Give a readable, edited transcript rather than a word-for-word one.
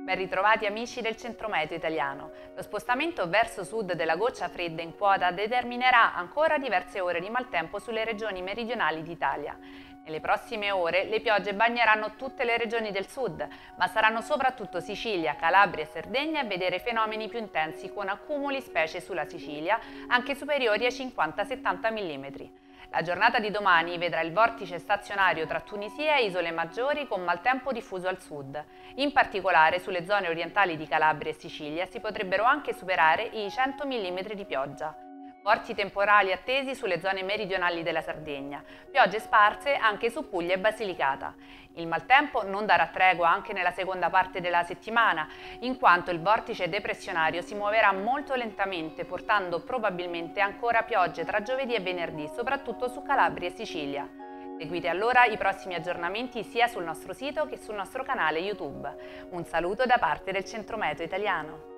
Ben ritrovati amici del centro-meteo italiano. Lo spostamento verso sud della goccia fredda in quota determinerà ancora diverse ore di maltempo sulle regioni meridionali d'Italia. Nelle prossime ore le piogge bagneranno tutte le regioni del sud, ma saranno soprattutto Sicilia, Calabria e Sardegna a vedere fenomeni più intensi con accumuli specie sulla Sicilia anche superiori ai 50-70 mm. La giornata di domani vedrà il vortice stazionario tra Tunisia e Isole Maggiori con maltempo diffuso al sud. In particolare sulle zone orientali di Calabria e Sicilia si potrebbero anche superare i 100 mm di pioggia. Forti temporali attesi sulle zone meridionali della Sardegna, piogge sparse anche su Puglia e Basilicata. Il maltempo non darà tregua anche nella seconda parte della settimana, in quanto il vortice depressionario si muoverà molto lentamente, portando probabilmente ancora piogge tra giovedì e venerdì, soprattutto su Calabria e Sicilia. Seguite allora i prossimi aggiornamenti sia sul nostro sito che sul nostro canale YouTube. Un saluto da parte del Centro-Meteo Italiano.